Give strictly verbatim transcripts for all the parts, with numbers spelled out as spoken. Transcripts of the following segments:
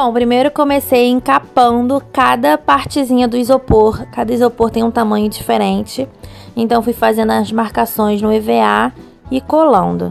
Bom, primeiro comecei encapando cada partezinha do isopor. Cada isopor tem um tamanho diferente. Então fui fazendo as marcações no E V A e colando.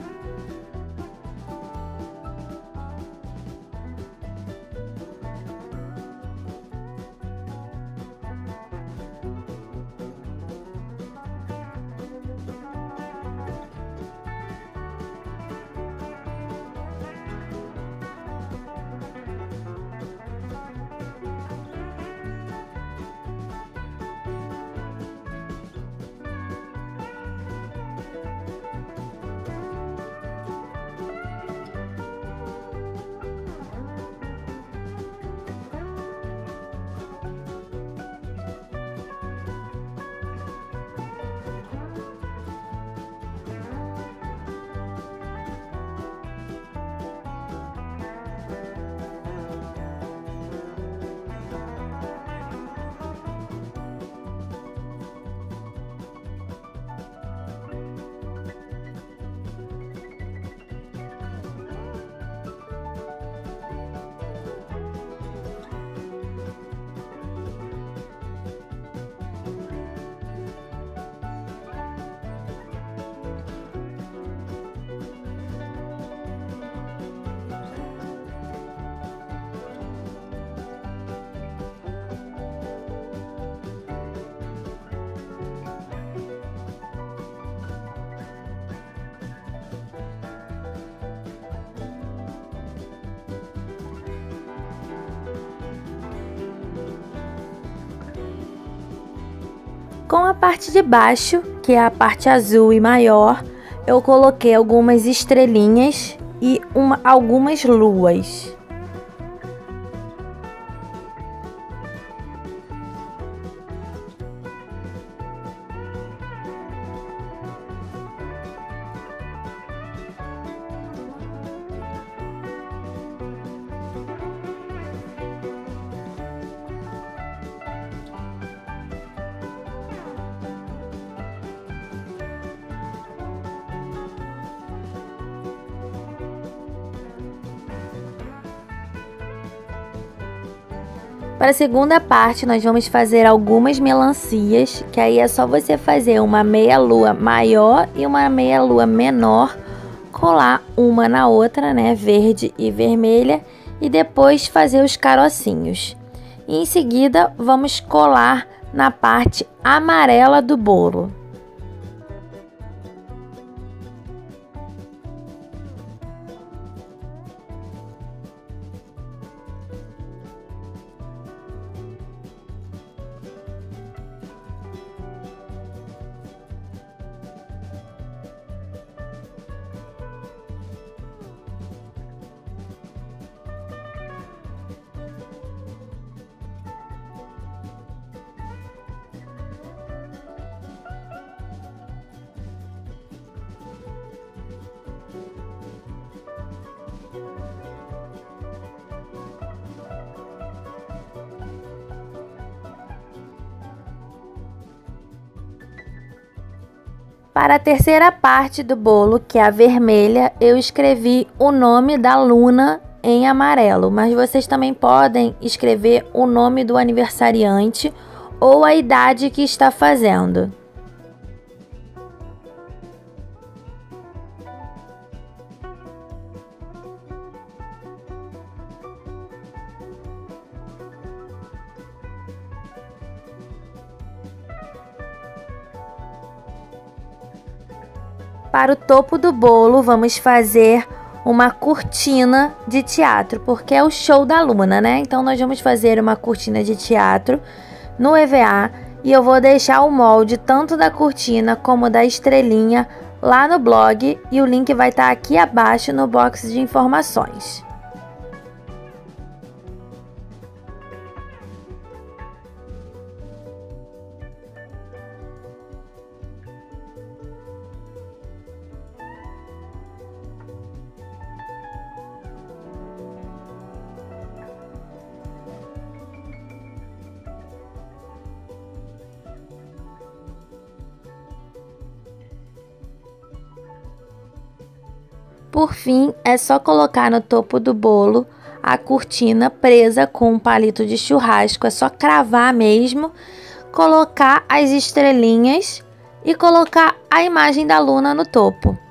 Com a parte de baixo, que é a parte azul e maior, eu coloquei algumas estrelinhas e uma, algumas luas. Para a segunda parte, nós vamos fazer algumas melancias, que aí é só você fazer uma meia lua maior e uma meia lua menor, colar uma na outra, né, verde e vermelha, e depois fazer os carocinhos. E em seguida, vamos colar na parte amarela do bolo. Para a terceira parte do bolo, que é a vermelha, eu escrevi o nome da Luna em amarelo, mas vocês também podem escrever o nome do aniversariante ou a idade que está fazendo. Para o topo do bolo, vamos fazer uma cortina de teatro, porque é o show da Luna, né? Então, nós vamos fazer uma cortina de teatro no E V A e eu vou deixar o molde tanto da cortina como da estrelinha lá no blog e o link vai estar aqui abaixo no box de informações. Por fim, é só colocar no topo do bolo a cortina presa com um palito de churrasco. É só cravar mesmo, colocar as estrelinhas e colocar a imagem da Luna no topo.